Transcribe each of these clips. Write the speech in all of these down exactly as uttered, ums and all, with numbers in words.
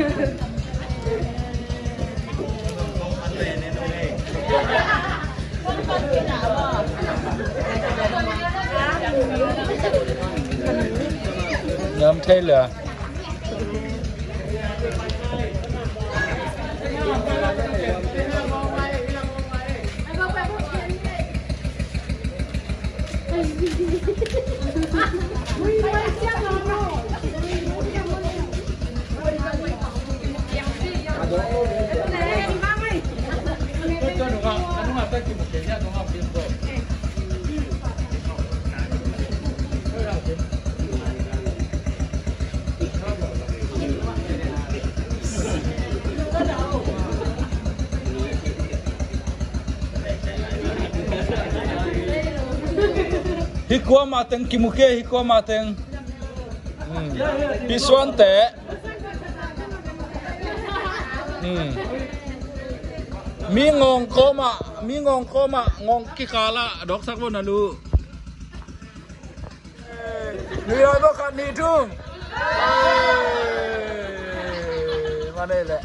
nhóm thế lửa hi qua mà tên kim muke hi qua mà tên hi xuân tệ mi ngong ko mà mi ngong ko mà ngong ki kala dok sak bon alu ni oi ba kan ni tung ma đây lẹ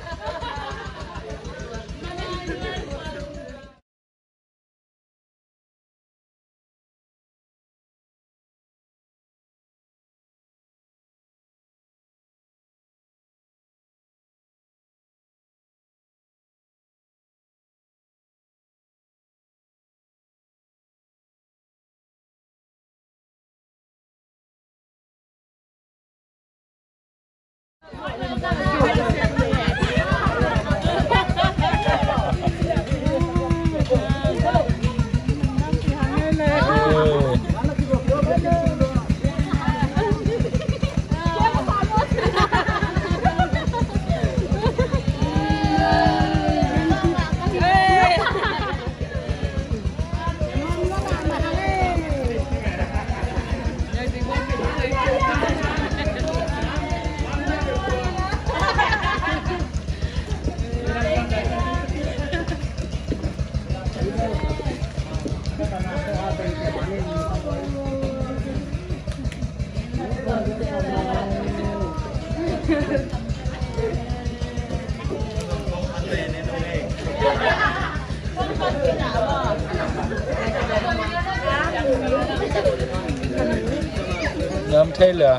nhóm thế lửa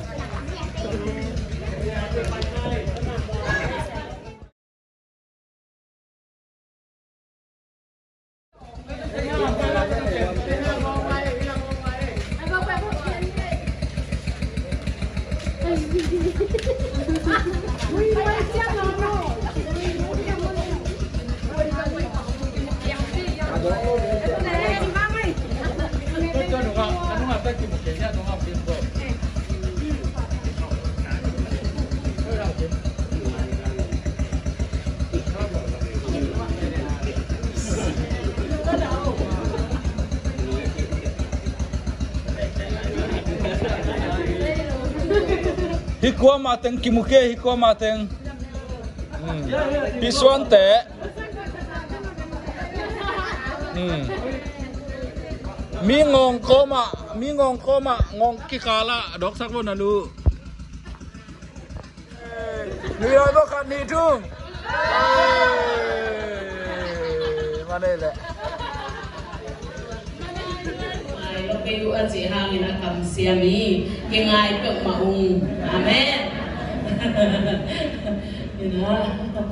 hi qua mà tên kim muke hi qua mà tên hi xuân tệ mi ngong ko mà mi ngong ko mà ngong ki kala dok sak bon alu ni oi ba kan ni tung ma đây lẹ Kayu aji hangin akam siami kengai pek maung amen ina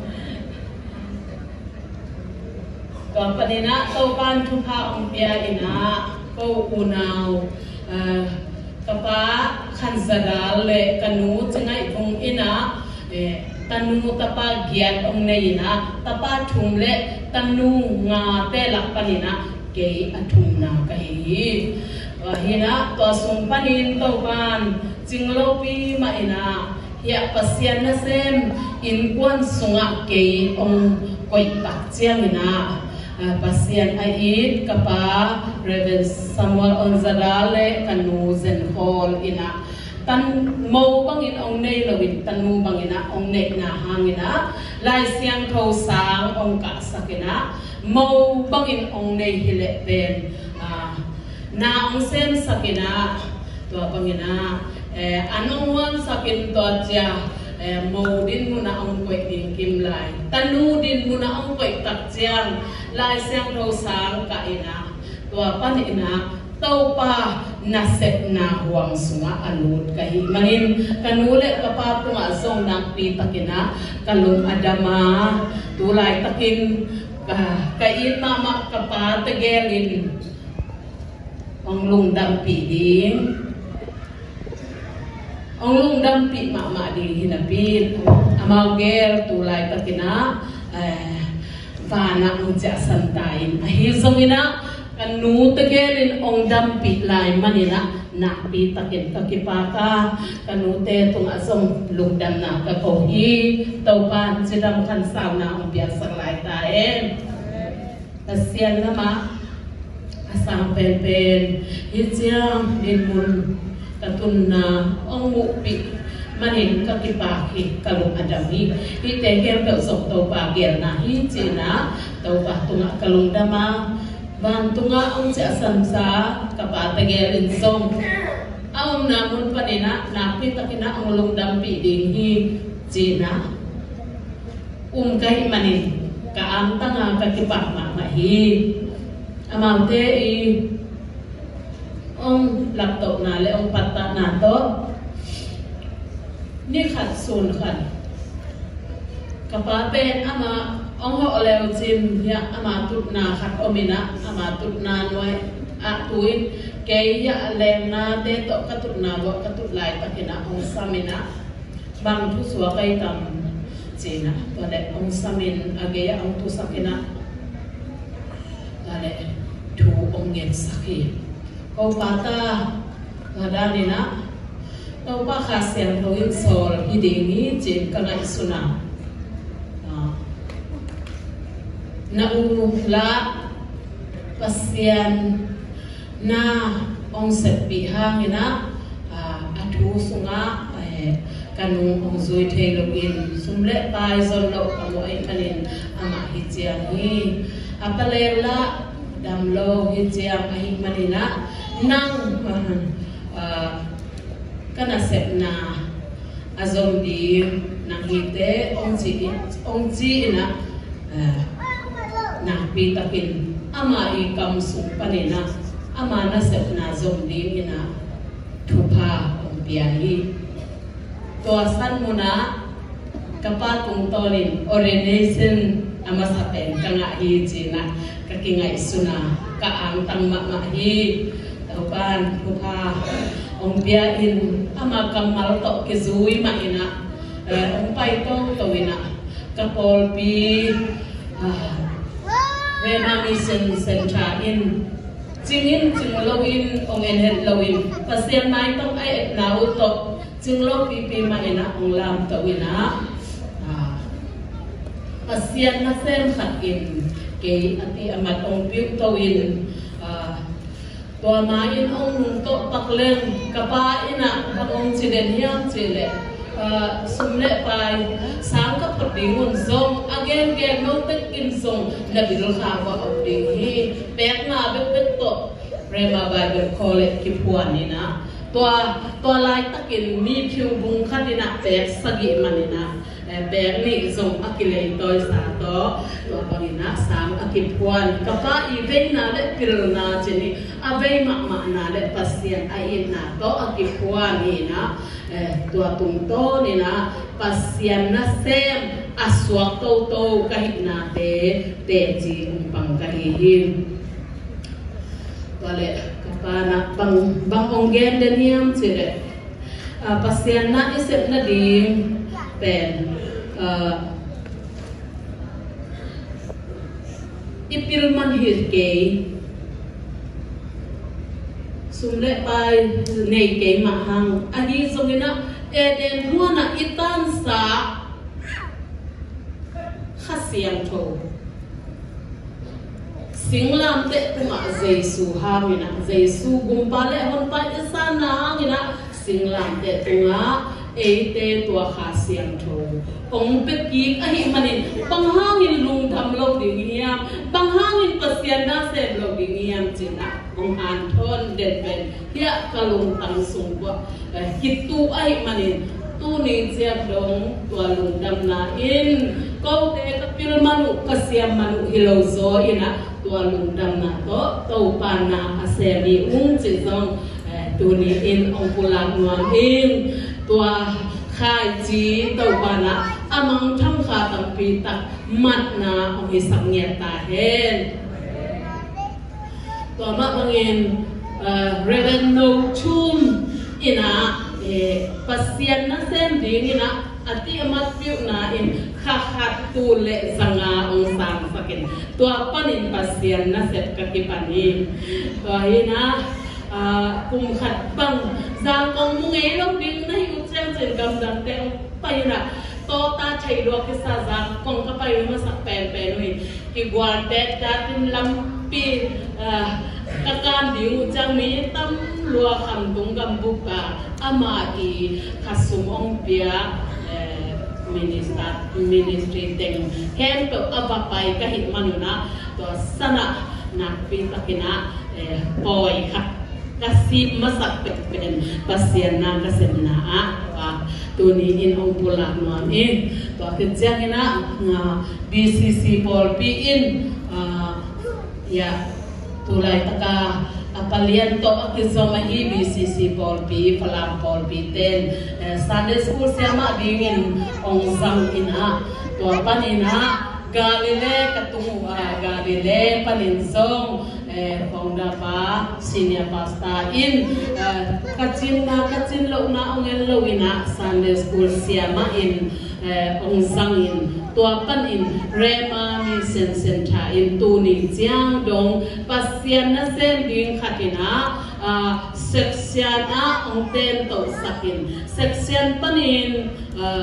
kapanina taukan tuha umpia ina kau unau kapa khanzadal le kanu cengai bung ina tanu tapa giat ong neina tapa thumle tanu nga te lakpanina ke athumna kai hina to sung panin taukan jinglopi ma ina ya pasian na sem in kwan sunga ke ong koi tak chiang ina pasian ait kapa Reverend Samuel Onzadale kanu zen hall ina tan mo bangin ong nei lawin tanu bangina ong nei na hangina lai siang tho sang ong ka sakina mo bangin ong nei hile ben na ong sem sakina to bangina eh anong wan sakin to tia màu din muna ông quậy din kim lại tanu din muna ông quậy tắc chiang lại sang thâu sáng cả ina tua pan ina tàu pa na set na huang sunga anut kahi manin kanule kapa tunga zong nang pi takina kalung adama tulay takin kain mama kapa tegelin ang lungdam pi din ang lungdam pi mama din hinapin amaw gel tulay takina vana ang jasantain ahi zongina kanu tegelin ong dampi lai manina na pi takin kakipaka kanu te tung asong lungdam na kakohi taupan sidam kan sauna ong biasa lai taen kasian nama asang pen pen hijang inmun katun na ong mupi manin kakipaki kalung adami ite kem ke sok taupa gel na hijina taupa tunga kalung dama bantunga ang siasan sa kapatagelin song awam namun panina napit takina ang lungdam pidinghi jina umkay manin kaamta nga kakipak mamahi amante i ang laptop na le ang pata na to ni khat sun khat kapapen ama ông họ leo chim ya ama tut na khat omina ama tut na noi a tuin ke ya lem na te to ka tut na bo ka tut lai takina ông samina bang thu suwa kai tam china to le ông samin age ya ông tu sakina dale thu ông ngen sakhi ko pata gadani na to pa khasian thoin sol hidingi chin ka ngai suna na ula pasien na ong sepi hangina atu sunga kanung ong zui thelogin sumle pai zon lo kamo ai kanin ama hijiang hi apalela damlo hijiang ai manina nang kana sep na azom di nang hite ong ji ong ji na na pitakin ama ikam sumpanina ama na sep na zomdin ina thupa umpiahi to asan muna kapatung tolin ordination ama sapen kanga hi jina kakingai suna kaang tang ma hi taupan thupa umpiahin ama kamal to kizui ma ina umpai to towina kapol pi Rema Mission Center in Jingin Jingloin Ong Enhet Loin pasien mai tong ai na uto Jinglo pipi maina ong lam tawina pasien na sem khatin ke ati amat ong piu tawin to main ong to paklen kapa ina ong chiden hiam chile sumle pai sang ka perdingun zong again again no tekin zong na birul khawa opding hi pek na be pek to Rema Bible College ki puanina to to lai takin mi phiu bung khatina pek sagi manina ber ni zong akile toy sa to to panina sang akipuan kapa even na le pil na chini avei ma ma na le pasien ai na to akipuan ni na tua tung to ni na pasien na sem aswak to to kahit na te te ji umpang kahihin wale kapana bang bang onggen den hiam chire pasien na isep na di pen ipil man hirke sumle pai nei ke mahang ani zongina eden huana itan sa khasiam tho singlam te tuma jesu hamina jesu gumpale hon pa isana ngina singlam te tunga ete tua khasiam tho ong peki ahi manin panghangin lung tham lo dingiam panghangin pasian na se lo dingiam china ong an thon den ben ya kalung tang sungwa hitu ahi manin tu ni siap dong tua lundam na in kau te kapil manu kasiam manu hilozo ina tua lundam na to tau pana aseri ung cizong tu ni in ong pulang nuang in tua khai chi tau pana amang tham kha tampi tak mat na ong isang nyata hen tua ma bangin reven no chum ina pasian na sem ding ina ati amat piu na in khahat tu le zanga ong sam sakin tua panin pasian na set kakipani tua ina kum khat bang zang ong mungai lo ding na yu chen chen gam dang te pai na to ta chai lo ke sa zang kong ka pai ma sak pen pen wi ki gwal te ta tin lam pi kakan ding chang mi tam lua kham tung gam buka ama i khasum ong pia minister ministry teng kem to abapai ka hit manuna to sana na pi takina poi kha kasih masak pen pasien na kasem na a tu ni in ong pula nuam in to kejang ina nga B C C Paul P in ya tulai taka apalian to akizoma hi B C C Paul P falam Paul P ten Sunday school siama dingin ong zang ina to panina Galile katung Galile paninsong Pongda pa senior pastor in kacin na kacin lo na ongel lo ina Sunday school siama in ong zang in tuapan in Rema Mission Center in Tuni Jiang Dong pasien na sen ding khatina section a ong ten to sakin section panin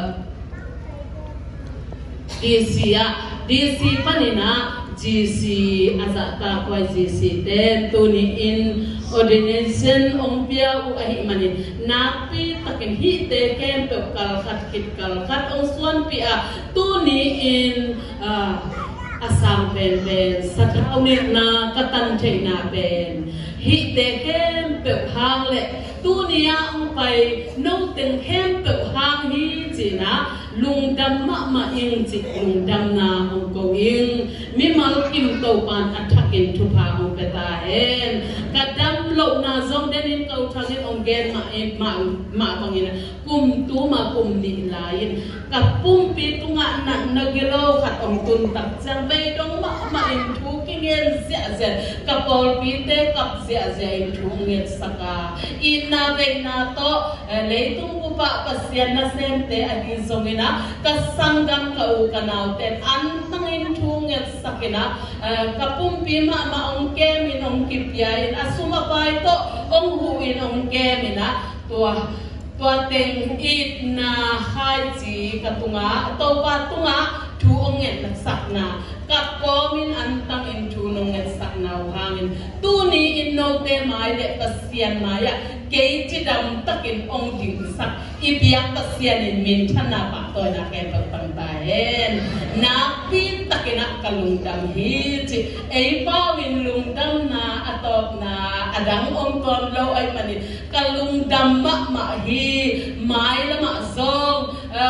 D C a D C panina G C azata kwa G C ten Tuni in ordination ong pia u ahi manin napi takin hi te kem pe kal khat kit kal khat ong suan pia Tuni in asam pen pen satau ne na katan thei na pen hi te kem pe hang le Tuni a ong pai no ten kem pe hang hi china lungdam ma ma ing chi lungdam na ong ko ing mi mal kim to pan athakin thu pha ong peta hen kadam lo na zong denin ko thangin ong gen ma e ma ma bangina kum tu ma kum ni lain kapum pi tunga na nagilo khat ong tun tak chang bei dong ma ma in thu kingen zia zia kapol pi te kap zia zia in thu nget saka ina ve na to leitung ku pa pasien na sem te adi zongina kasanggam kau kanau ten antangin thunget sakina kapumpi ma ma ong kemin ong kipyain asuma pai to ong huin ong kemina tua tua teng it na haji katunga to patunga thu onget sakna kapomin antang in thu nonget sakna hangin tuni in no te mai le pasien maya ke chidam takin ong ding sak ibiak pasien in min thana pa to na ke pang baen na pin takina kalungdam hi chi ei pawin lungdam na atop na adang ong ton lo ai manin kalungdam ma ma hi mai la ma zong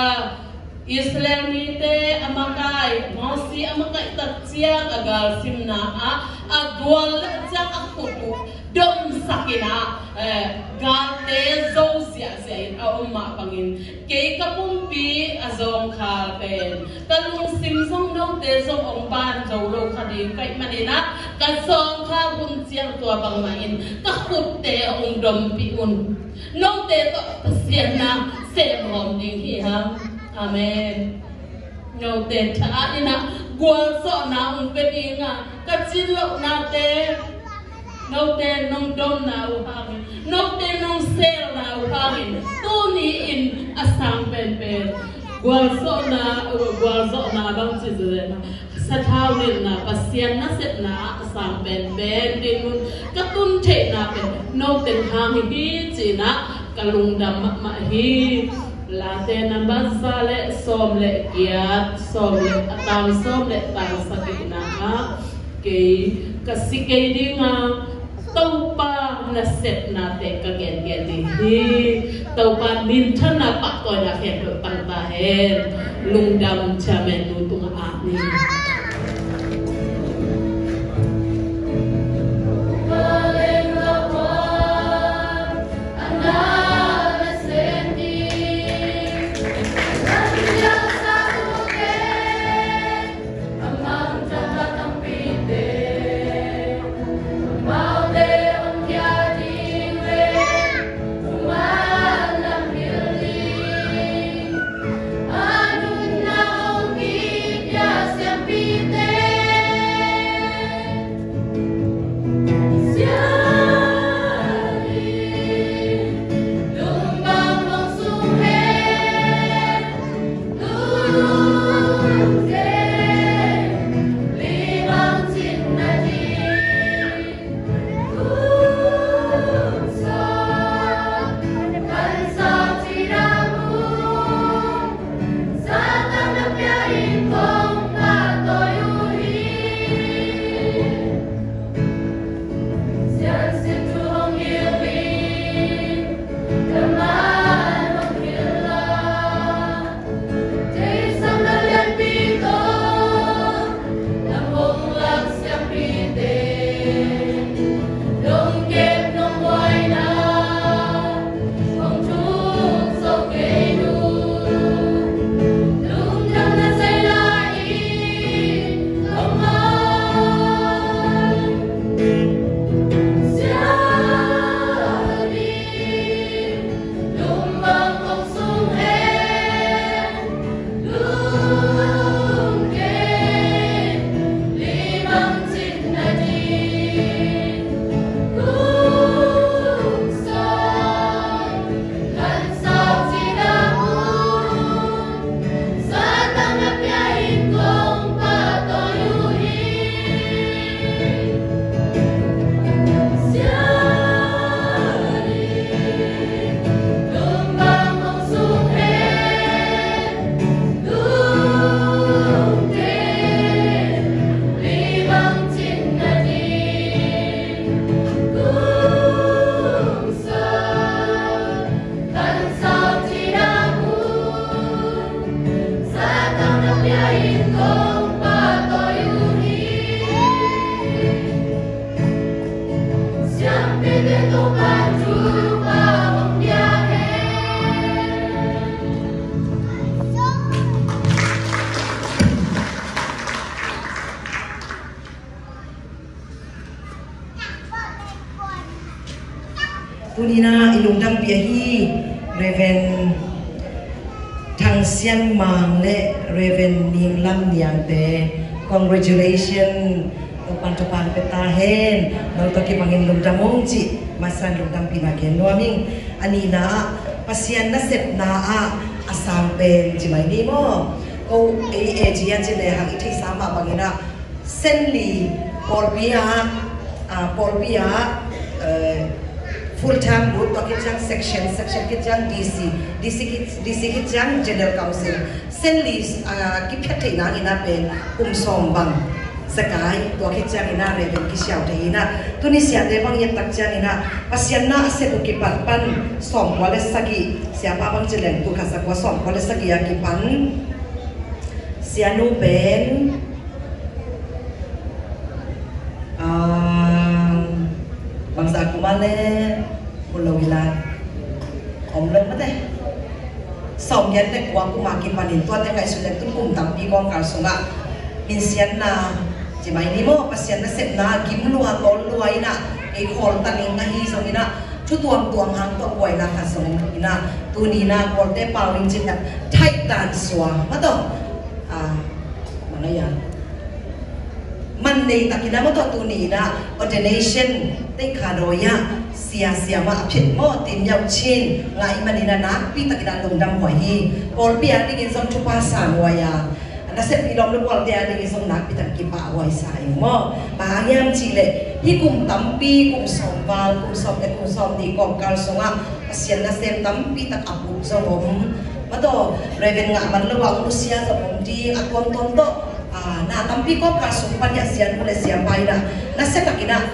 Islamite amakai mosi amakai tatsiang agal simna a agwal jang akutu dom sakina gate zo sia sia a umma pangin ke kapumpi azong khalpen kalung simsong dong te zong ong ban zo lo khadi kai manina ka song kha bun chiang tua bang main ka khut te ong dom pi un nong te to sian na se mom ding hi ha Amen. No te ta ina gwal so na ung pedinga kachin lo na te no te nong dom na u hangin no te nong sel na u hangin tuni in asam pen pen gwal so na gwal so na bang chi zure na sa thao ni na pasien na set na asam pen pen dinun katun the na pen no te hangin hi chi na kalungdam ma hi Late nambah sale somle kiat somle atau somle tang sakit na ke kasih ke di ma tau pa na set na te ka gen gen di hi tau pan min than na pak ko na khen do tang ta hen lung dam chamen nu tung a ni Tunina ilung dam piahi Reverend Thang Sian Mang le Reverend Ning Lam Niang te congratulations topan topan peta hen nang toki mangin lung damong ci masan lung dam pinaken nuaming anina pasian na set na a asam pen ci mai ni mo ko e e ji an ci le hang ithai sama bangina senli polbia a polbia full time group to kitjang section section kitjang D C D C kit D C kitjang general council senli kipyathai na ina pen um som bang sakai to kitjang ina reven kisiaw te ina tunisia te bang yat takjang ina pasian na se to kipat pan som wala sagi siapa bang jeleng tu kasa ko som wala sagi ya kipan sianu ben bangsa aku mana pulau wilayah om lem mate som yan te kuang ku makin panin tua te kai sudah tu kum tampi kong kal sunga insian na jemai ni mo pasian na set na gim lua tol lua ina e khol taning na hi song ina chu tuang tuang hang to koi na ka song ina tu ni na kol te pawing chin na thai tan swa mato ah mana ya man nei takina mo to tu ni na ordination te khadoya sia sia ma phit mo tin yau chin ngai manina na pi takina lung dam hoi hi pol pi ani ge som chu pa sa noya na se pi lom lu pol te ani ge som nak pi tak ki pa hoi sa mo ba yam chi le hi kum tam pi kum som wal kum som te kum som di kom kal songa asian na sem tam pi tak apu so bom ma to reven nga man lo wa usia so bom di akon ton to na tampi ko ka sumpan ya sian mule sian paina na se takina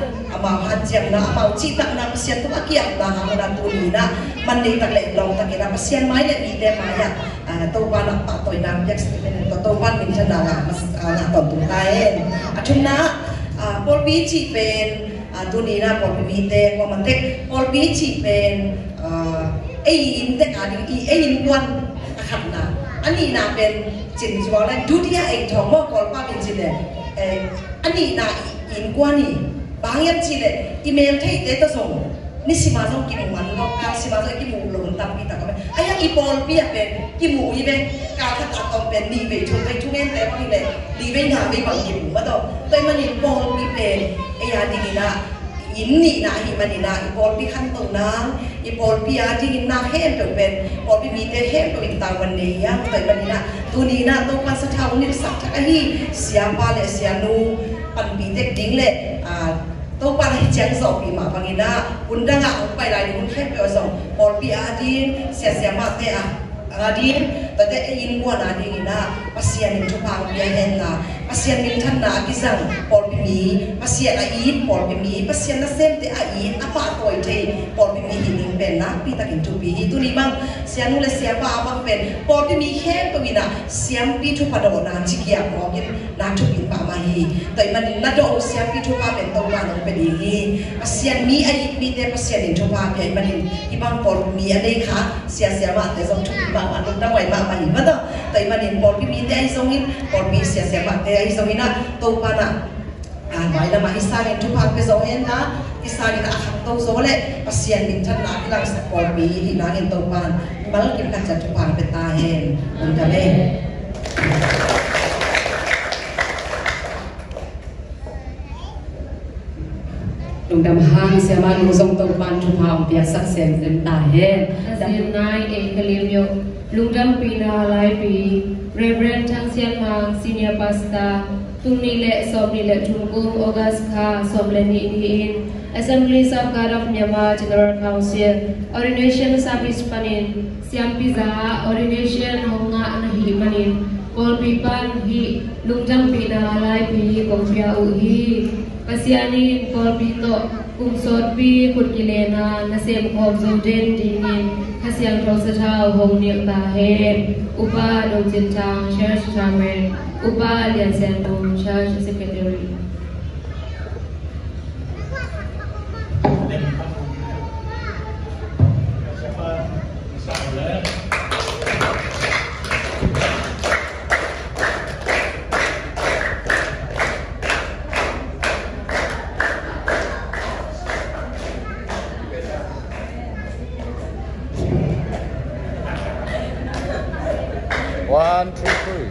มาพันเจียงนะมาจีตักนะเสียนตุกเกียบนะหางนันตุนีนะมันดีตักเล็กลองตักกินนะเสียนไม้เนี่ยมีแต่ไม้อะตัวบ้านปะตัวน้ำยักษ์สิเป็นตัวตัวบ้านมินชนะละมาตอนตุ่มไทยอาชุนนะพอลบีจีเป็นตัวนี้นะพอลบีเตะว่ามันเตะพอลบีจีเป็นไอ้ยินเตะอะไรไอ้ยินวันขัดนะอันนี้นะเป็นจินจวงเลยดูที่ไอ้ทองว่ากอลป้าเป็นจินเลยอันนี้นะยินกว่านี่บางอย่างจินเลยอีเมลที่เดต้าส่งนี่สิมาส่งกิมูมันก็การสิมาส่งกิมูหลงตั้มปีตะก็ไม่ไอ้ยังอีพอลบีเป็นกิมูอีเป็นการขัดตัดตอนเป็นดีเวทุนไปทุกเงินแต่ว่านี่เลยดีเวหาไม่บางกิมูมาต่อแต่มันอีพอลบีเป็นไอ้ยาดีนี่นะอินนี่นะฮิมันนี่นะอีพอลบีขั้นตรงนั้นอีพอลบีอาดีนี่นะเห็นตัวเป็นพอลบีมีแต่เห็นตัวอีกต่างวันนี้ยังแต่มันนี่นะตัวนี้นะตัวการสะท้อนนี่สักทักที่เสียบาเลยเสียนูปันปีเด็กดิ้งเลยอ่าตัวปันให้เจียงสอบปีมาบางทีนะคุณดังอ่ะไปไรคุณแค่ไปส่งพอลบีอาดีเสียเสียมาเตะอ่ะอาดีแต่แต่อินกว่านาดีนี่นะภาษาหนึ่งชุบพังเบียเห็นนะภาษาหนึ่งท่านนากิซังพอลบีมีภาษาอาอีพอลบีมีภาษาหน้าเส้นแต่อาอีapaตัวเองพอลบีมีหินเป็นนะปีตะกินทุบีตัวนี้บ้างเสียนุ่งเลยเสียบ้าบ้างเป็นพอลบีมีแค่ตัวนี้นะเสียมปีทุบดอนานจิกยาพอกินนาทุบินป่ามาฮีแต่มันนาโดเสียมปีทุบเป็นตัวมันเป็นอย่างนี้ภาษามีอาอีมีแต่ภาษาหนึ่งทุบเพียงมันที่บ้างพอลมีอะไรคะเสียเสียมาแต่ส่งทุบินป่ามันต้องไว้มามาหิมะต่อแต่มันเห็นพอลมีแต่ไอ้ส่งหินพอลมีเสียเสียมาแต่ไอ้ส่งหินนะตัวปานะอ่านไว้แล้วมาอิสาเห็นทุกภาคไปส่งหินนะอิสาเห็นอาหารตัวโซ่เลยภาษาหนึ่งท่านนักลังสปอร์ตมีที่นักเห็นตัวปานมาแล้วกินกันจัดทุกภาคเป็นตาเห็นผมจะเล่นลุงดำห้างเสียมาดูทรงตัวปานทุกภาคเปียกสักเสียงเป็นตาเห็นดังนายเอกลิมโยลุงดำปีนาหลายปีเรเบรนทั้งเสียมาซีเนียร์พาสตาตุนีเละสอบนีเละทุนกุมออกัสคาสอบเลนีอิน Assemblies of God of Myanmar General Council Ordination Service Panin Siam Pizza Ordination Honga Anahi Manin Pol Pipan Hi Lungjang Pina Lai Pi Kongpia Uhi Pasianin Pol Pito Kum Sot Pi Kutkilena Nasem Khom Zoden Dinin Hasiang Prosatau Hong Niak Tahen Upa Dong Jintang Church Chairman Upa Lian Sen Dong Church Secretary One, two, three.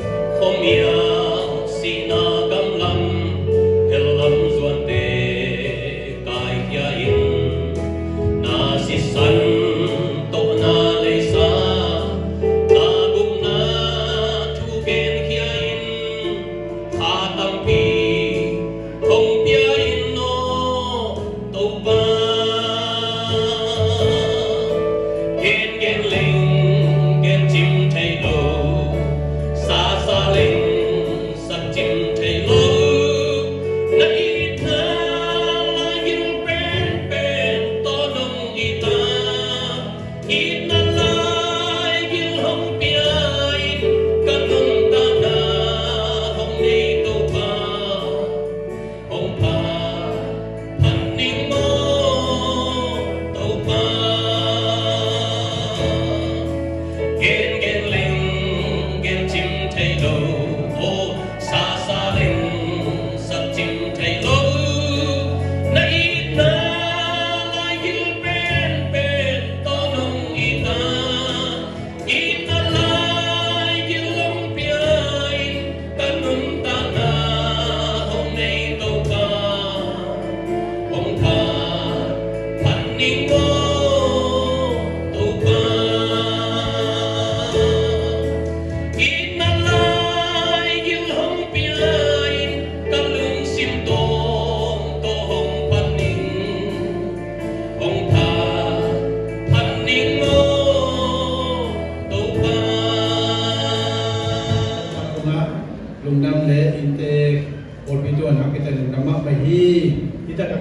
Hãy subscribe cho kênh Ghiền Mì Gõ để không bỏ lỡ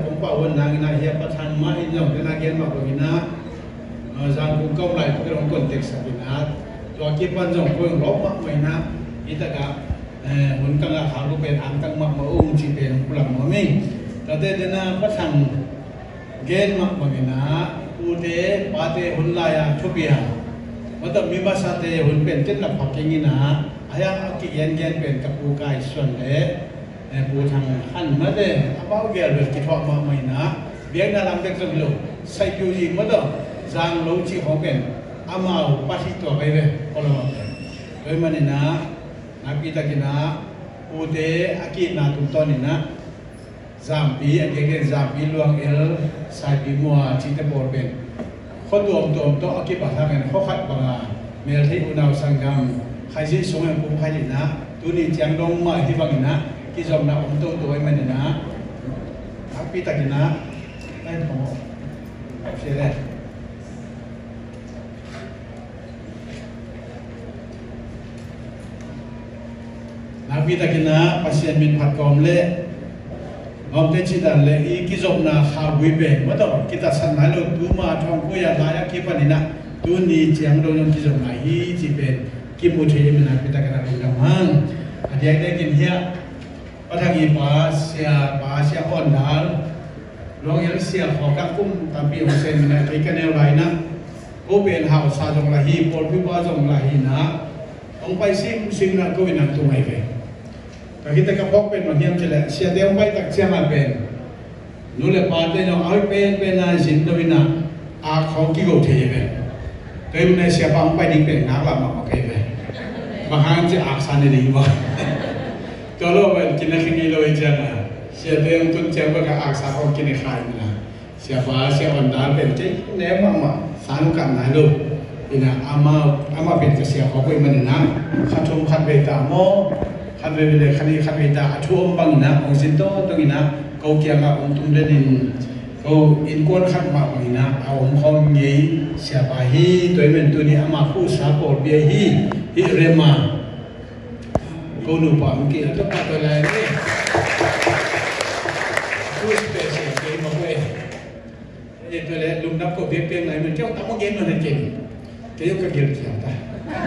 ผมป่าวันนางนาเฮียประธานมาอินยองนาเกียนมาบอกนะจางกุกำไรพวกเราคนเด็กสักนะตัวคิดวันจงเพิ่งรบมาไม่นะอิตากะหุ่นกังอาขาวรูปเป็นอันตั้งมามาอุ้งจีเป็นพลังมาไม่แต่เดี๋ยวนะประธานเกณฑ์มาบอกนะอุเทปาเตหุ่นลายชุบยาว่าแต่มีภาษาเตหุ่นเป็นเจ็ดหลักพักอย่างนี้นะอายังกิเย็นเย็นเป็นกับปูกายส่วนเล่ปูทางขันมาเด้อาบ้าเกี่ยวกับกิจวัตรมาไม่นะเบียงนาลำเด็กสักลูกใส่ยูจีมาเด้จางลูกจีของเป็นอามาปัสสิตัวไปเลยพอเราโดยมันนะนักพิจารณาอุเทอากินาตุตอนนี้นะจามปีอันเก่งจามปีลวงเอลสายปีมัวจิตบอลเป็นคนตัวตัวตัวอากิปัทางกันเขาขัดบังอาเมลที่อุณาสังกัมใครที่ส่งให้ผมใครดีนะตัวนี้เจียงลงมาที่บังนะที่จอมนะผมตัวตัวไอ้มันนะนักพิจารณาได้ของเสียเลยนักพิจารณาพัศยันมินพัดกอมเล่อมเตจิดันเล่อีกิจอมนาข้าววิเบงว่าต้องกิจสันนัยเราดูมาทองกุยาลายคิปันินะตัวนี้เจียงโดนกิจอมนาฮีจีเป็นกิมุทีมินักพิจารณาดูดังฮังอันยังได้กินเฮียประทังอีปาเสียปาเสียอ่อนดาลลองยังเสียขอกักกุ้มตามปีของเซนมินะที่กันแนวไรนะผู้เป็นหาวซาจงลาฮีปอลพิบาจงลาฮีนะองไปซิมซิมนักกุยนักตัวไงเป็นแต่kita kapok pen macam cila siapa dia umpai tak siapa pen, nulle partai yang awal pen pen na sin dovina, akau kiko thei pen, tapi mana siapa umpai di pen nak lama pakai pen, bahan je aksan ini juga, kalau pen kena kini lo ijana, siapa yang tuh siapa ke aksan kau kini khai mana, siapa siapa andal pen je, ni mama sanu kan nalu, ina ama ama pen ke siapa kau mana na, khatum khat beta moขันเวลาขันนี้ขันเวลาช่วงบางนะองสินโตตรงนี้นะเขาเกี่ยงกับองตุนเดนินเขาอินกวนขันมาบางนะเอาองคงยี่เสียบาฮีตัวเป็นตัวนี้อามาคู่สาปอดเบียฮีฮิเรมาเขาหนูปามกี่แล้วก็ปัดตัวอะไรนี่คู่สเปเชียลเกมมาเว้ยเอ็นตัวเล็กลุงนับก็เบียเปียงไหนมันเจ้าตั้งมันเกมมันเก่งเกี่ยวกับเกี่ยวกับอะไร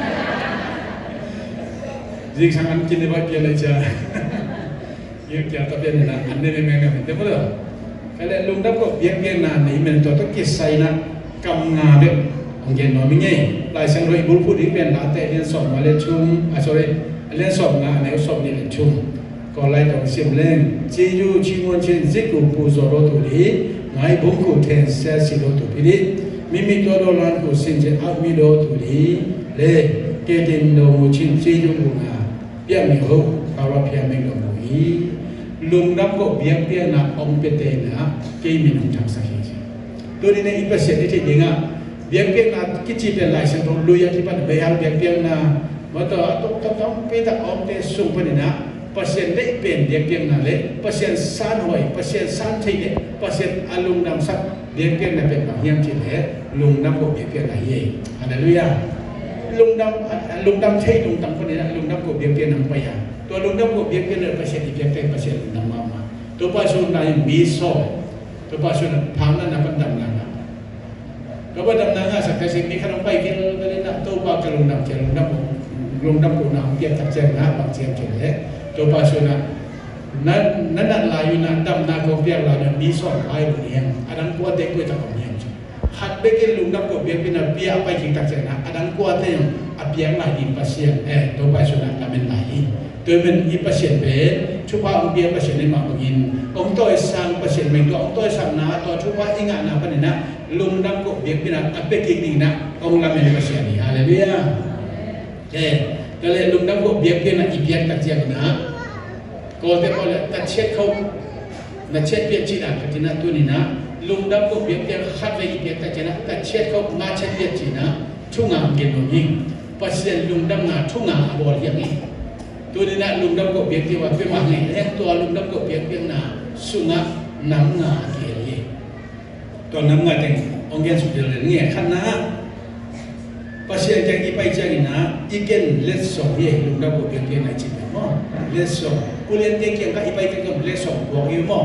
จริงๆอันกินได้บ้างเพียงไรจ้าเยอะแยะตัวเป็นนะอันนี้ไม่แม่งกันแต่เมื่อไหร่ลุงดับก็เบียเบียนนานนี่มันตัวต้องกิจใส่นะกำงาเด็กของเย็นนอนไม่ง่ายลายเส้นรอยบุญพูดที่เป็นลาเต้เลี้ยงสอบมาเลี้ยงชุ่มอ่ะ sorry เลี้ยงสอบงาในสอบนี่เลี้ยงชุ่มก็ไล่ต้องเสียมเล่งจีจูจีมวนเช่นซิกุปูโซโรตุลีไงบุ้งกูเทนเซสิโรตุพิลิมิมิตัวโดลันกูสินเจอาวิโดตุลีเล่เกดินโนชินจีจูบุงาเปียมีหูเขาเราเพียงไม่ลงหูยลุงรับก็เบียงเปียนะองเปเตนะเกี่ยมีน้องจังสักทีตัวนี้ในอีพัศยันที่ดิ่งอ่ะเบียงเปียนะกิจเป็นลายเส้นตรงลุยที่ปันเบียร์เบียงเปียนะว่าตัวต้องต้องต้องเปียตองเตสุพนินะพัศยันเล็กเป็นเบียงเปียนะเล็กพัศยันสั้นหอยพัศยันสั้นที่เล็กพัศยันอารมณ์นำสักเบียงเปียนะเป็นบางอย่างที่เล็กลุงรับก็เบียงเปียนะเย่ฮาเลลูยาลุงดำลุงดำใช่ลุงดำคนนี้นะลุงดำก็เบียงเบียนนำไปอ่ะตัวลุงดำก็เบียงเบียนเลยประเสริฐเบียงเบียนประเสริฐนำมามาตัวป้าชุนนายมีโซ่ตัวป้าชุนพามนั้นนับดำนางก็ว่าดำนางอ่ะสักแต่สิ่งนี้ขนมไปกินเลยนะตัวป้าก็ลุงดำเจลุงดำลุงดำกูนำเบียงตักเจนะบางเจียมเจเลยตัวป้าชุนนะนั้นนั้นลายอยู่นั้นดำนาก็เบียงลายนั้นมีโซ่ลายบนนี้อันนั้นกูเด็กกูจะทำยังไงหัดเบกินลุงดับก็เบียงเป็นอาเบียไปกินตักเจนะอันนั้นกูเตยอาเบียงลายอินปัสเซียนเอตัวไปสุนัขเป็นลายตัวเป็นอินปัสเซียนเป็นชุบว่าองเบียปัสเซียนในมากินองตัวสังปัสเซียนเป็นตัวองตัวสังนาตัวชุบว่าอิงานาเป็นนะลุงดับก็เบียงเป็นอาเบกินนี่นะองลาเป็นปัสเซียนนี่ฮาเลลูยาเอก็เลยลุงดับก็เบียงเป็นอาอีเบียงตักเจนะก็แต่พอเลยตัดเช็ดเขาตัดเช็ดเบียงจีน่าจีน่าตัวนี้นะลุงดับก็เบียงเบียงขัดไว้อีเบียงตัดเจนะตัดเช็ดเขามาเช็ดเบียงจีน่าทุ่งงาเกินยิ่งปัสเซียนลุงดับงาทุ่งงาบอลอย่างนี้ตัวนี้นะลุงดับก็เบียงที่ว่าเป็นว่าไงแค่ตัวลุงดับก็เบียงเบียงนาสุงาน้ำงาเกี่ยยิ่งตัวน้ำงาแต่งองเกนสุดเดือดเงี้ยขันนะปัสเซียนจากอีไปจากอีนะอีเกนเลสสองเย่ลุงดับก็เบียงเบียงไหนจีบมั้งเลสสองกูเรียนเด็กยังก็อีไปจากก็เลสสองบอกอยู่มั้ง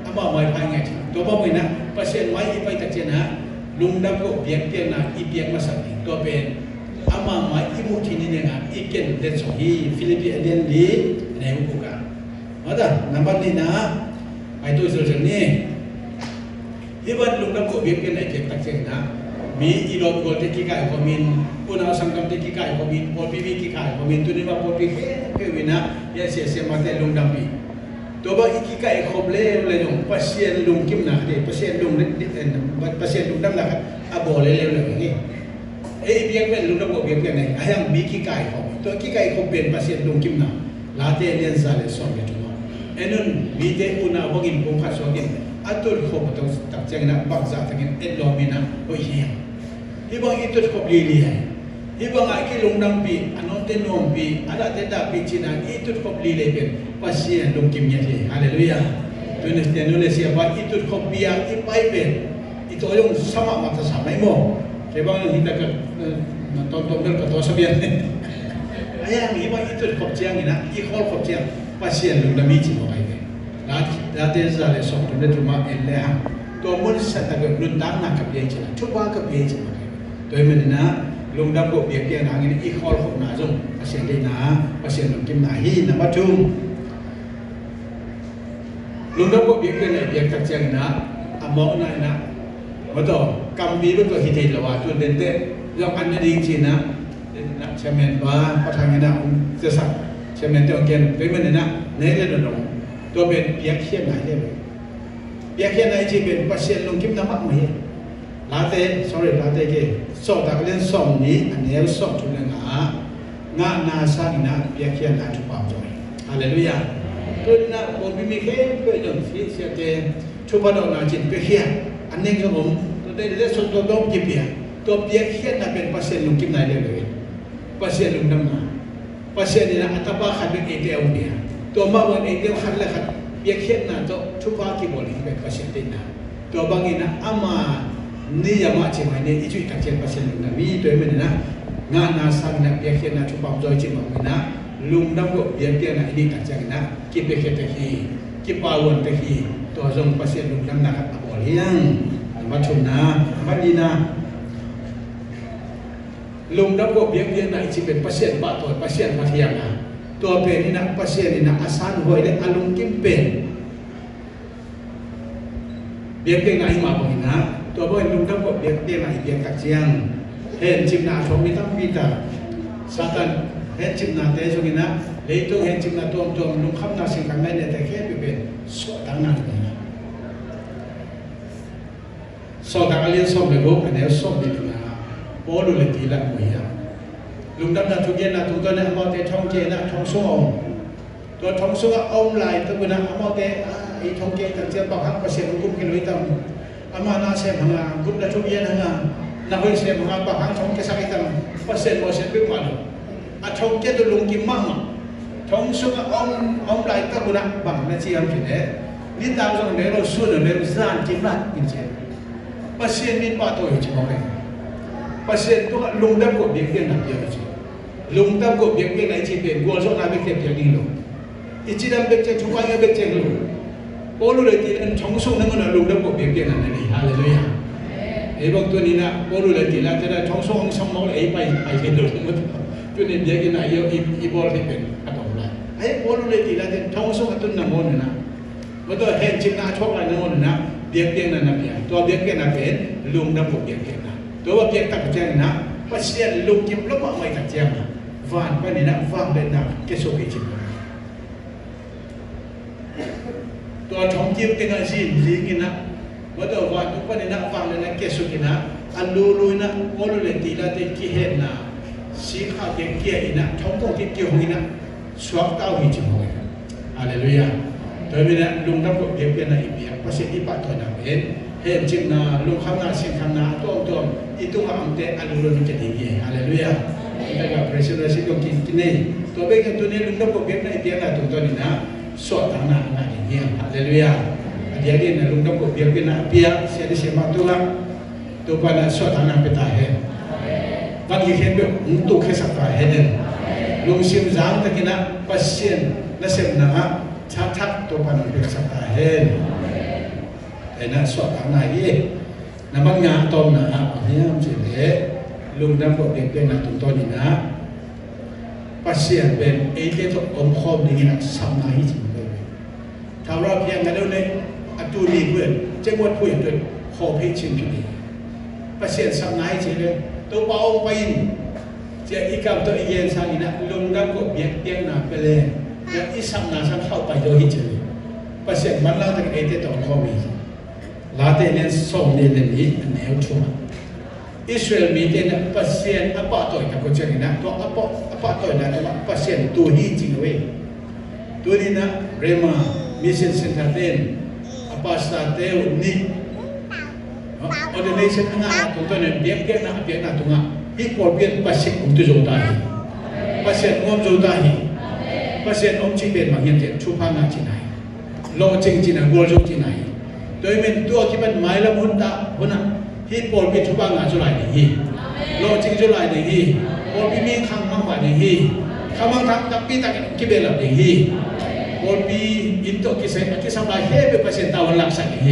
อามาไม่พายไงตัวบ้าไม่นะเปอร์เซ็นต์ไว้อีไปตักเจนะลุงดับก็เบียงเบียงนะอีเบียงมาสักตัวเป็นอามาไม่อีมุทินี่เนี่ยนะอีเกนเดนสองฮีฟิลิปปินส์เดนดีในอุปการมาด้นับวันนี้นะไอ้ตัวส่วนนี้ที่วันลุงดับก็เบียงเบียงในเก็บตักเจนะมีอีโรบโกลเทกิกายพอมินปุนาสังกัมเทกิกายพอมินพอพีวีกิกายพอมินตัวนี้ว่าพอพีเคเควินะยาเสียเสียมาแต่ลุงดับปีตัวบ้าอีกกายครบเล่เลยจงพัศยันลุงกิมนะเดี๋ยวพัศยันลุงเด็ดเอ็นพัศยันลุงดำนะครับอาโบเลยเลยเลยนี่เอ้ยเบียงเป็นลุงดำก็เบียงเป็นไงไอ้ยังมีกี่กายครบตัวกี่กายครบเป็นพัศยันลุงกิมนะลาเตเลียนซาเลสองเดือนมาเอ็นุ่นมีเดอุนาบกินปุ่มขัดสองกินอัตุลครบต้องตักเจงนะบักซาตักินเอ็ดลอมินะโอ้ยเฮียที่บางอีตุลครบลีลีให้ที่บางไอ้ที่ลุงดำปีอันนั้นเตนนมปีอันนั้นเตนดาปีจีน่าอีตุลครบลีลีเป็นpasien dong kimnya sih, haleluya. Tulis dia nulis siapa itu kopi yang ipai ben, itu yang sama mata sama imo. Sebab yang kita kan tonton berkata sebiar ni. Ayah ni ipai itu kopi yang ina, ikol kopi yang pasien dong dami cimo kayak. Lat latih zale sok tu net rumah eleh. Tu mun sata ke nundang nak kopi yang cina, cuba kopi yang cina kayak. Tu yang mana lung dap kopi yang angin ikol kopi nazung pasien dia na, pasien dong kim nahi nama cung. Lung dap ko biak na biak tak siang na amo na na betul kami betul hidai lawa tu dente yang anda di Cina na cemen ba patang na sesak cemen tu orang tu mana na nele dong tu ben biak hian na dia biak hian na je ben pasien lung kim na mak mai late sorry late ke so tak len som ni anel som tu na nga na sa ina biak hian na tu pa joy haleluya tôi na một bí mật khác về những phía xe trên chụp bắt đầu là chuyện về kia anh em choผมtôi đây là số tôi đóng kịp vậy tôi biết kia là bên pasien lùng kim này đây rồi pasien lùng năm nào pasien này là atapa khát bên A T M dia tôi mau bên A T M khát là khát biết kia là tôi chụp vào kịp boleh bên pasien tên nào tôi bang ini ama ni yang macam mana itu itu kajian pasien lùng năm ini tôi mình na ngan nasan na biết kia là chụp vào rồi chỉ mau mình na lung dam ko biar dia nak ini tak jangan nak kipe kita hi kipawan teh hi tu azong pasien lung dam nak abol yang macam na madina lung dam ko biar dia nak isi pen pasien ba tu pasien matiang na tu pen ni nak pasien ni nak asan hoi le alung kimpen biar dia nak ima bangina tu boy lung dam ko biar dia nak biar tak jangan hen cimna somi tam pita satan hen cimna teh so gina leitung hen cimna tom tom lung kham na sing kang ne te khe pe so tang na ni so tang alien som le go ane som ni na bo lu le ti la mo ya lung dam na thu gen na tu to ne amo te thong je na thong so om to thong so ga om lai to na amo te ai thong ke tang che ba hang pa se kum ke loi tam ama na se hanga gup la thu yen hanga na hoi se hanga ba hang thong ke sa ke tam pa se mo se pe ma lo a thong ke to lung kim mang thong so ga om om lai ta bu na bang na chi am chi ne ni ta so ne lo su ne le zan kim la in che pasien ni pa to chi mo ke pasien to lung dam ko bi ke na bi chi lung dam ko bi ke na chi pe go so na bi ke pe ni lo i chi dam be che chu pa ya be che lo ko lu le ti an thong so na ngona lung dam ko bi ke na ni hallelujah e bang to ni na ko lu le ti la te da thong so ong sam mo le ai pai ai ke lo mo tu ni dia ke na yo i bol ni pe ka to la ai ko lu le ti la te thong so atun na mo na mo to hen chi na chok la na mo na bi ke na na bi to bi ke na pe lung dam ko bi ke na to ba bi tak che na pasien lung kim lo ma mai tak che na van pa ni na van le na ke so ke chiตัวท้องจิ้มเป็นอาชีพลิงนะว่าตัวว่าทุกคนนี่นะฟังเลยนะเกสุกินะอันลูลุยนะโอลุเลตีละเตกิเห็นนะสีขาวเกลี่ยนะท้องต้องที่เกี่ยวหินะสวกเต้าหิจิมวยฮาเลลูยาโดยมีนะลุงทับกับเบียเป็นนะอีเบียภาษาอีปัตตัวนะเห็นเห็นจิมนะลุงข้างหน้าเสียงข้างหน้าตัวตัวอีตัวอัมเตอันลูลุยจะดีเบียฮาเลลูยาแต่กับพระเจ้าสิก็กินกินนี่ตัวเบกตัวนี้ลุงทับกับเบียนะอีเบียนะตัวตัวนี้นะสวดทางนั้นนะอย่างเงี้ยฮาเลลูยาjadi na lung dam ko biar kena pia sia di sema tu la tu pada so tanah peta he bang ye hen be untuk ke sakta he den lung sim zang ta kena pasien na sem na ha cha cha tu pada be sakta he ไอ้น่ะสวดทางไหนน้ำมันงาต้มนะเนี่ยมันสิเละลุงดำก็เด็กเป็นนักตุนต้นนี่นะปัสเซียนเป็นเอเจตุอมคอมนี่นะสำนักจริงเลยถ้าเราเพียงกันแล้วเนี่ยอัตุลีเพื่อนเจ้าวัดพูดด้วยขอเพชรชิงจุดีปัสเซียนสำนักจริงเลยตัวเบาไปเจ้าอีกกับตัวเย็นสังนะลุงดำก็เบียดเบียนหนักไปเลยแล้วอีสำนักสังเข้าไปโดยเฉยปัสเซียนมันเล่าถึงเอเจตุอมคอมนี่ลาเตเนสส่งเดนนี้แนวชั่วอิสราเอลมีเดนปัสเซียนอปาตัวนะคนเจริญนะตัวอปาอปาตัวนะตัวปัสเซียนตัวนี้จริงเว้ยตัวนี้นะเรมามิสเซนเซนทาเดนอปาสตาเตลนี่ออเดเนชั่นอ่ะตัวตัวเนี่ยเบียงเบียงนะเบียงนะตัวอ่ะที่พอเบียงปัสเซียนอุ้มตัวจุดตายปัสเซียนอุ้มจุดตายปัสเซียนอุ้มจีเป็นมาเห็นเจ็บชุบพังนะจีไหนโลจริงจีน่ะกลัวจุดจีไหนโดยเป็นตัวที่เป็นหมายละมุนตาคนนั้นที่ปอดเป็นชุบงานจุฬาดีโลจริงจุฬาดีปอดมีข้างมังว่าดีข้างมังทับทับปีตักกิเบลล์ดีปอดมีอินโตกิเซนกิสัมลายเฮเบเปอร์เซ็นต์ตาวันหลักสักดี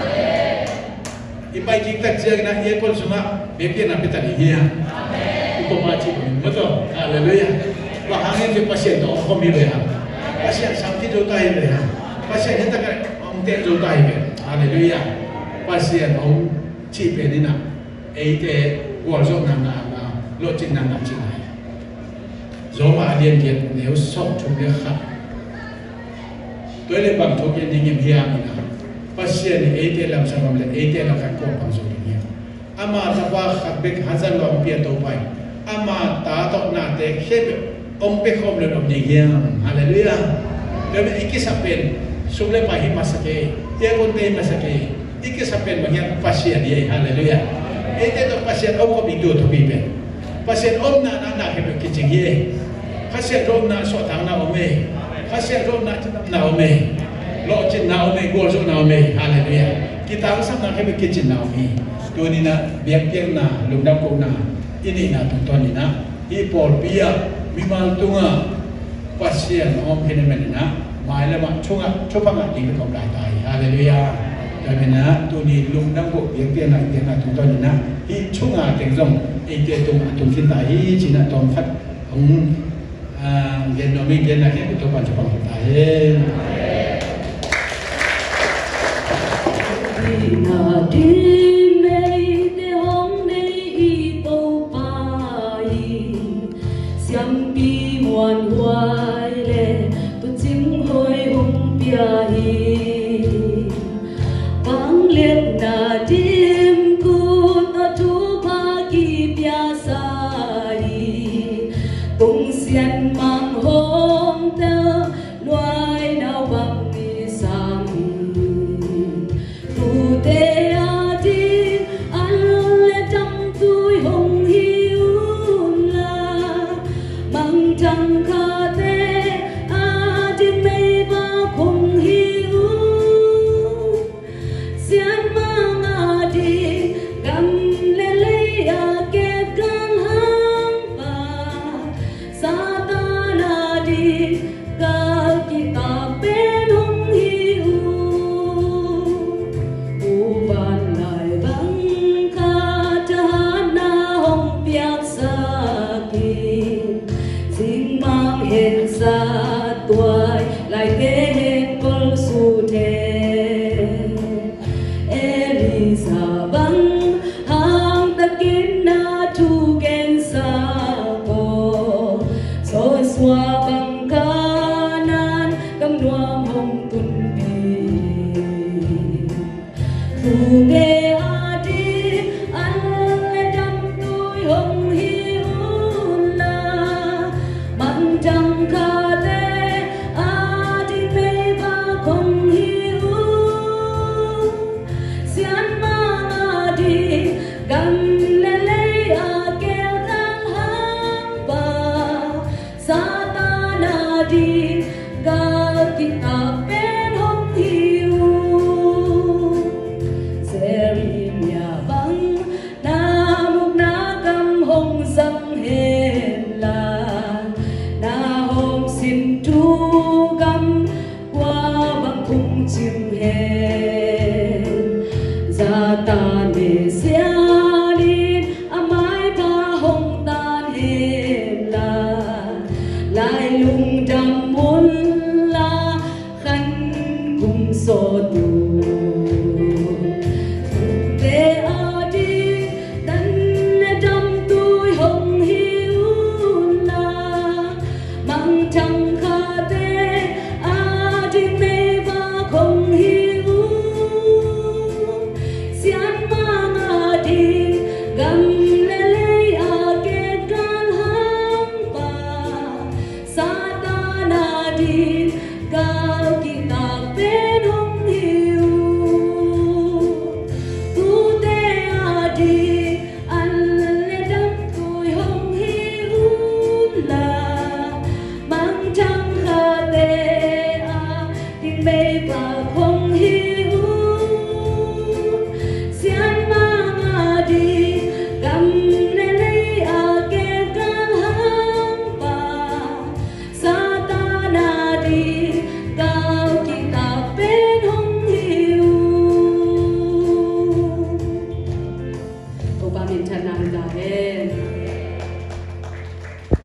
อีไปจิกตักเจอกันนะเอคนสมาเบียร์นับเป็นตันดีอุปมาจิมั้งตัวอะไรเลยอ่ะว่าหางเงินเป็นเปอร์เซ็นต์ต่อคอมมิเลยอ่ะเปอร์เซ็นต์สามที่จุดตายเลยอ่ะเปอร์เซ็นต์ที่ตักองเตจุดตายเลยHaleluya. Pasien om cipe ni na. Eite guarzo na na na lo chin na na chin ai. Zoma alien kiet neu sok chung le kha. Toi le bang thok yen ding hiam ni na. Pasien ni eite lam samam le eite la kha ko bang zo ni. Ama ta wa khat bek hazan lo pia to pai. Ama ta to na te khep om pe khom le om ni hiam. Haleluya. Demi ikisapen suble pahi masake. Ia konte masake ikisapen bagian pasien dia haleluya ete to pasien om ko bidu to bibe pasien om na na na hebe kicing ye pasien rom na so tang na ome pasien rom na na ome lo chin na ome go zo na ome haleluya kita usah na hebe kicing na ome to ni na biak biak na lumdam ko na ini na tonton ni na i por pia mimal tunga pasien om henemen na mai la ma chunga chupanga ding ko lai tai haleluya da mena tu ni lung dang ko biak biak na biak na tonton ni na i chunga teng zong e te tung atung kin tai chi na tom khat ong a gen no mi gen na he to pan chupang tai na di mei te hong nei i to pai siam pi muan huai le tu chim hoi hum pia hi bang liet na dim ku ta tu pa ki pia sai tung sian mang hom te loai nau bang ni sam tu te a di an le tam tui hong hiu la mang tang kha te a di mei ba khong hiu sian mang a di gam le le a ke gan hang ba sa ta na di ga ki ta pen hong hiu u ban lai bang kha ta na hong piak sa ki sing mang hen sa tuai lai te het kol su the Elisa bang hang ta kin na tu gen sa ko so swa bang kanan kam nuam hong tun pi tu ge adi an le dam tui hong hiu la man jang kha te adi me ba khong hiu sian ma adi gam le le a ke dang hang ba sa ta na di ga ki ta pen hong hiu Serimya bang Satane sialin amai pa hong tan hela lai lung dam mun la khan kum so tu te adi dan dam tui hong hiu la mang chang kha te adi me ba khong hiu sian mang adi gam le le a ke kan ham pa satana di kau kita pen hong hiu tu te adi an le dam tui hong hiu la mang chang kha te a di me ba khong hiu sian mang adi gam le le a ke kan ham pa satana di kau kita pen hong hiu Opa min chanan da he